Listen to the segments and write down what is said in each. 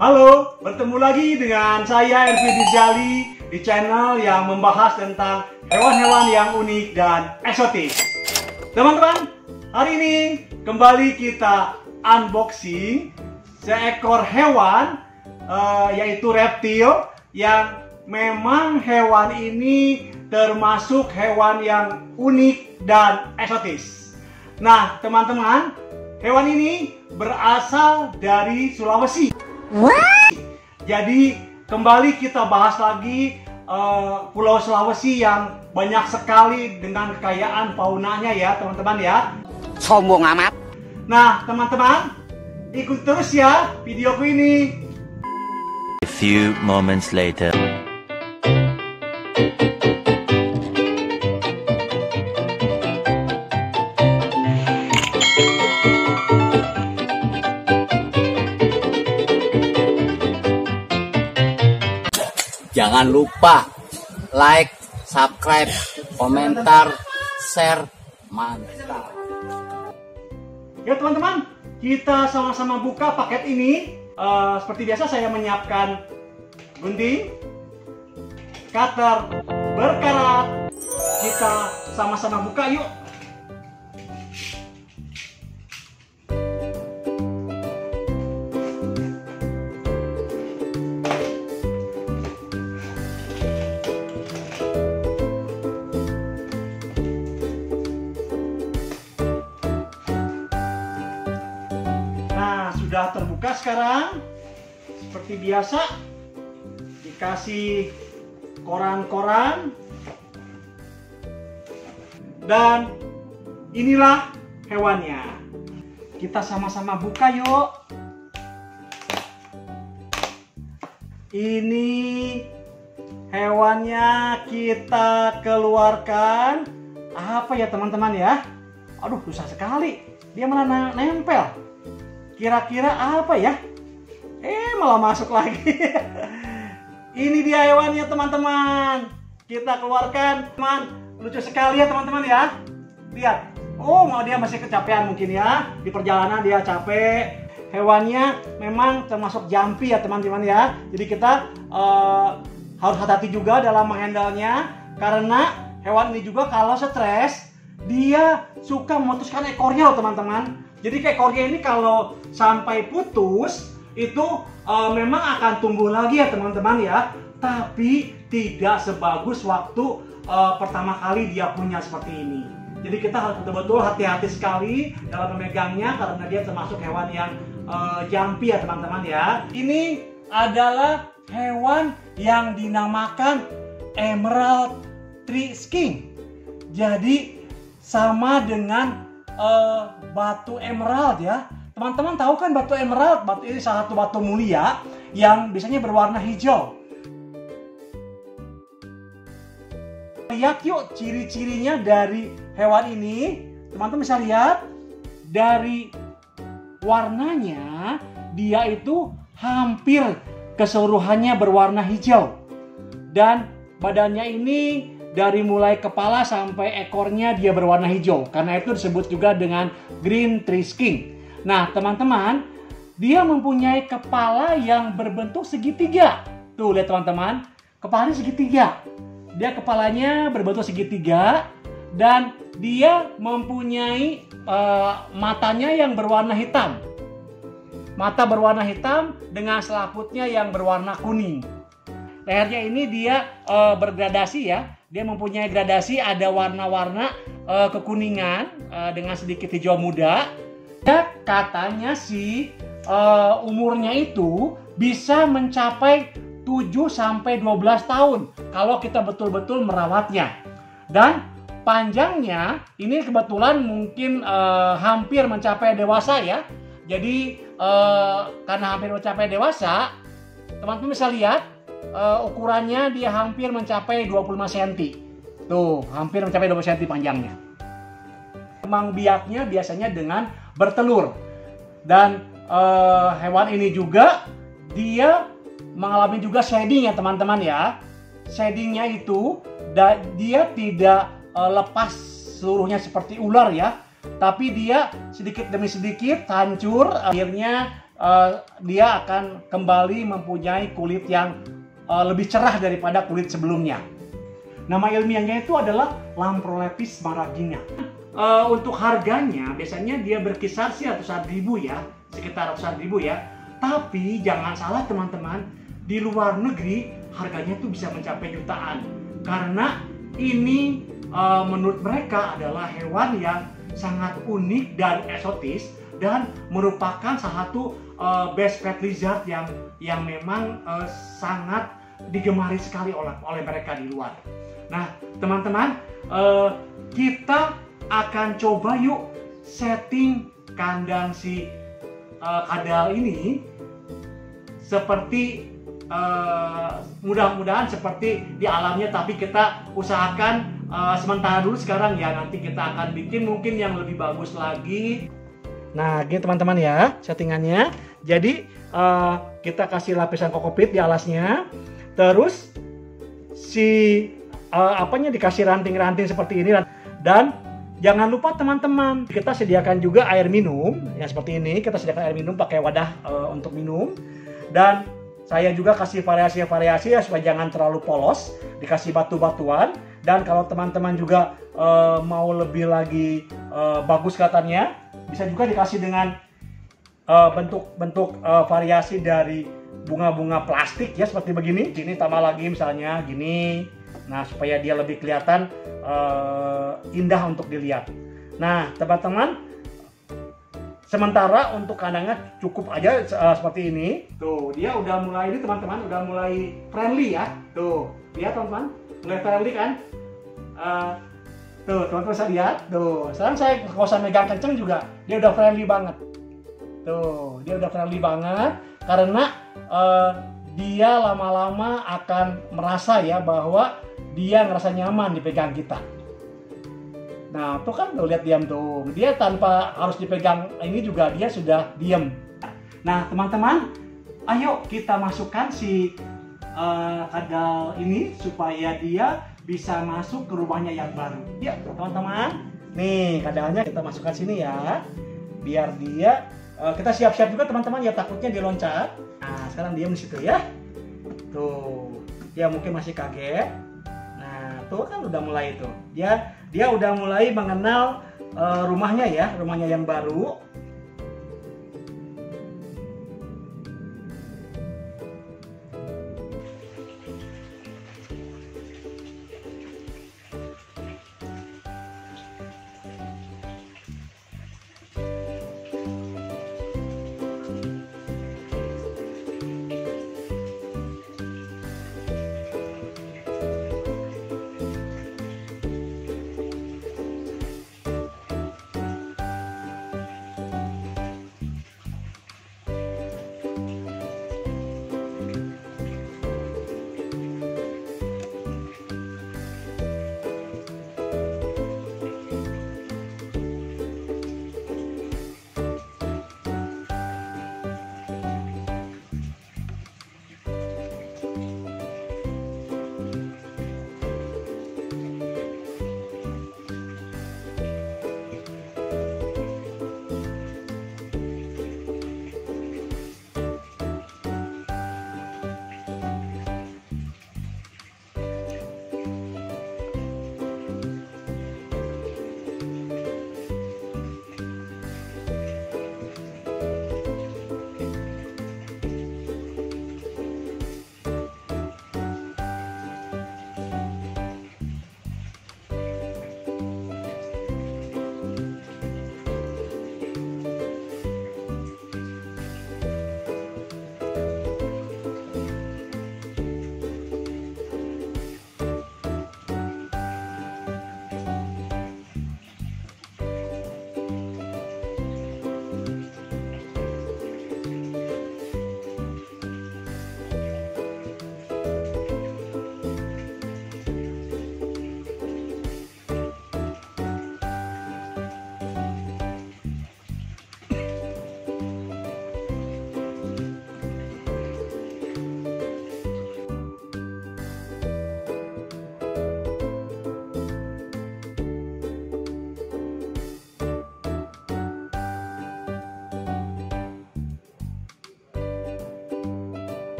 Halo, bertemu lagi dengan saya Ervi Dijali di channel yang membahas tentang hewan-hewan yang unik dan eksotis. Teman-teman, hari ini kembali kita unboxing seekor hewan yaitu reptil yang memang hewan ini termasuk hewan yang unik dan eksotis. Nah, teman-teman, hewan ini berasal dari Sulawesi. Jadi kembali kita bahas lagi Pulau Sulawesi yang banyak sekali dengan kekayaan faunanya ya teman-teman ya. Sombong amat. Nah teman-teman, ikut terus ya videoku ini. A few moments later. Jangan lupa like, subscribe, komentar, share, mantap. Ya teman-teman, kita sama-sama buka paket ini. Seperti biasa saya menyiapkan gunting, cutter, berkarat. Kita sama-sama buka yuk. Sudah terbuka sekarang. Seperti biasa dikasih koran-koran. Dan inilah hewannya. Kita sama-sama buka yuk. Ini hewannya kita keluarkan. Apa ya teman-teman ya? Aduh, susah sekali. Dia malah nempel. Kira-kira apa ya? Malah masuk lagi. Ini dia hewannya teman-teman. Kita keluarkan. Teman, lucu sekali ya teman-teman ya. Lihat. Oh, dia masih kecapean mungkin ya. Di perjalanan dia capek. Hewannya memang termasuk jumpy ya teman-teman ya. Jadi kita harus hati-hati juga dalam menghandle-nya. Karena hewan ini juga kalau stres, dia suka memutuskan ekornya loh teman-teman. Jadi ekornya ini kalau sampai putus itu memang akan tumbuh lagi ya teman-teman ya. Tapi tidak sebagus waktu pertama kali dia punya seperti ini. Jadi kita harus betul-betul hati-hati sekali dalam memegangnya karena dia termasuk hewan yang jumpy ya teman-teman ya. Ini adalah hewan yang dinamakan Emerald Tree Skink. Jadi sama dengan batu emerald ya. Teman-teman tahu kan batu emerald? Batu ini salah satu batu mulia yang biasanya berwarna hijau. Lihat yuk ciri-cirinya dari hewan ini. Teman-teman bisa lihat dari warnanya, dia itu hampir keseluruhannya berwarna hijau. Dan badannya ini dari mulai kepala sampai ekornya dia berwarna hijau. Karena itu disebut juga dengan green tree skink. Nah teman-teman, dia mempunyai kepala yang berbentuk segitiga. Tuh lihat teman-teman, kepalanya segitiga. Dia kepalanya berbentuk segitiga. Dan dia mempunyai matanya yang berwarna hitam. Mata berwarna hitam dengan selaputnya yang berwarna kuning. Lehernya ini dia bergradasi ya. Dia mempunyai gradasi, ada warna-warna kekuningan dengan sedikit hijau muda. Dan katanya sih umurnya itu bisa mencapai 7-12 tahun kalau kita betul-betul merawatnya. Dan panjangnya ini kebetulan mungkin hampir mencapai dewasa ya. Jadi karena hampir mencapai dewasa, teman-teman bisa lihat ukurannya dia hampir mencapai 25 cm. Tuh, hampir mencapai 20 cm panjangnya. Kembang biaknya biasanya dengan bertelur. Dan hewan ini juga dia mengalami juga shedding ya teman-teman ya. Sheddingnya itu dia tidak lepas seluruhnya seperti ular ya. Tapi dia sedikit demi sedikit hancur. Akhirnya dia akan kembali mempunyai kulit yang lebih cerah daripada kulit sebelumnya. Nama ilmiahnya itu adalah Lamprolepis maragina. Untuk harganya biasanya dia berkisar sih ratusan ribu ya, sekitar ratusan ribu ya. Tapi jangan salah teman-teman, di luar negeri harganya tuh bisa mencapai jutaan. Karena ini menurut mereka adalah hewan yang sangat unik dan eksotis dan merupakan salah satu best pet lizard yang memang sangat digemari sekali oleh mereka di luar. Nah, teman-teman, kita akan coba yuk setting kandang si kadal ini seperti mudah-mudahan seperti di alamnya, tapi kita usahakan sementara dulu sekarang ya, nanti kita akan bikin mungkin yang lebih bagus lagi. Nah, gini teman-teman ya settingannya. Jadi kita kasih lapisan kokopit di alasnya, terus si apanya dikasih ranting-ranting seperti ini, dan jangan lupa teman-teman, kita sediakan juga air minum yang seperti ini. Kita sediakan air minum pakai wadah untuk minum, dan saya juga kasih variasi-variasi ya supaya jangan terlalu polos, dikasih batu-batuan. Dan kalau teman-teman juga mau lebih lagi bagus kelihatannya, bisa juga dikasih dengan bentuk-bentuk variasi dari bunga-bunga plastik ya, seperti begini. Ini tambah lagi misalnya gini. Nah, supaya dia lebih kelihatan indah untuk dilihat. Nah, teman-teman, sementara untuk kandangnya cukup aja seperti ini. Tuh, dia udah mulai ini teman-teman, udah mulai friendly ya. Tuh, lihat teman-teman, mulai friendly kan? Tuh, teman-teman bisa lihat. Tuh, sekarang saya kalau saya megang kenceng juga, dia udah friendly banget. Tuh, dia udah friendly banget karena dia lama-lama akan merasa ya bahwa dia ngerasa nyaman dipegang kita. Nah, tuh kan tuh lihat diam tuh. Dia tanpa harus dipegang ini juga dia sudah diam. Nah, teman-teman, ayo kita masukkan si kadal ini supaya dia bisa masuk ke rumahnya yang baru. Ya, teman-teman. Nih, kadalnya kita masukkan sini ya. Biar dia kita siap-siap juga teman-teman ya, takutnya dia loncat. Nah, sekarang diam di situ ya. Tuh. Dia mungkin masih kaget. Nah, tuh kan udah mulai tuh. Dia udah mulai mengenal rumahnya ya, rumahnya yang baru.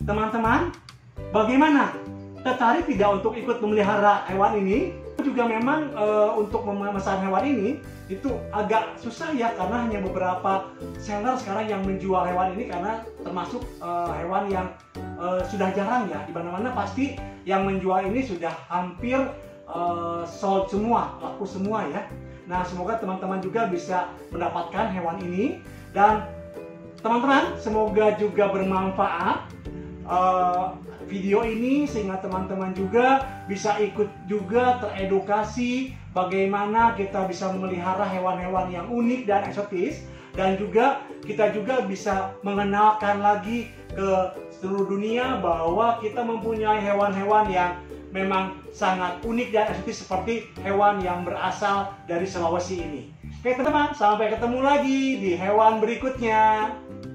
teman-teman, bagaimana? Tertarik tidak untuk ikut memelihara hewan ini? Juga memang untuk memesan hewan ini itu agak susah ya, karena hanya beberapa seller sekarang yang menjual hewan ini, karena termasuk hewan yang sudah jarang ya. Di mana-mana pasti yang menjual ini sudah hampir sold semua, laku semua ya. Nah, semoga teman-teman juga bisa mendapatkan hewan ini, dan teman-teman semoga juga bermanfaat video ini, sehingga teman-teman juga bisa ikut juga teredukasi bagaimana kita bisa memelihara hewan-hewan yang unik dan eksotis, dan juga kita juga bisa mengenalkan lagi ke seluruh dunia bahwa kita mempunyai hewan-hewan yang memang sangat unik dan eksotis seperti hewan yang berasal dari Sulawesi ini. Oke teman-teman, sampai ketemu lagi di hewan berikutnya.